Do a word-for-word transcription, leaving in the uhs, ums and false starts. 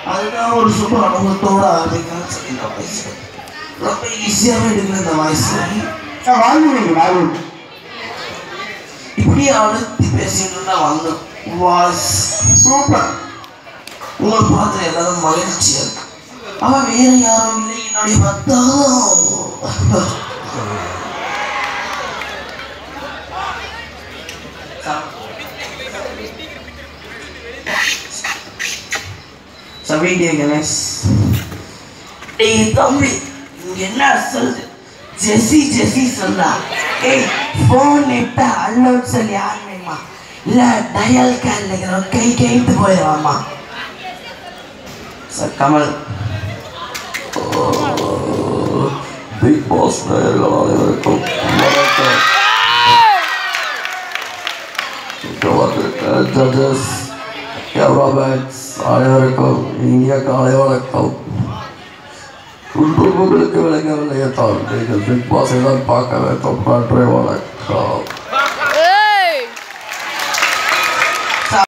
அதுதான் ஒரு சுப அனுபவத்தோட ஆரம்பிக்கணும்னு சொல்லி நான் பேசுகிறேன். ரொம்ப ஈஸியாகவே எடுக்கல இந்த வாய்ஸ். வாழ்வு வாழ்வு இப்படி அழுத்தி பேசிட்டு இருந்தா வந்து வாய்ஸ் சூப்பர். உங்களை பார்த்து எல்லாரும் மகிழ்ச்சியா இருக்கு. அவன் வேற யாரும் இல்லை, என்னுடைய பத்தாம் சபீடிய கணேஷ். டேய் தம்பி, இங்க என்ன சொல்லுது? ஜெசி ஜெசி சொல்றா. ஏய் ஃபோன் நெட்டா அலோட் சொல்லி ஆரம்பிமா, இல்ல டயல் கால்ல கை கைத்து போயிடுவாமா. சார் கமல் பிக் பாஸ் அனைவருக்கும் வணக்கம். ஜட்ஜஸ் கேமராமேன்ஸ் அனைவருக்கும் இனிய காலை வணக்கம். உங்களுக்கு விளங்கவில்லை என்றால் நீங்கள் பிக் பாஸை தான் பார்க்க வேண்டும். நன்றி, வணக்கம்.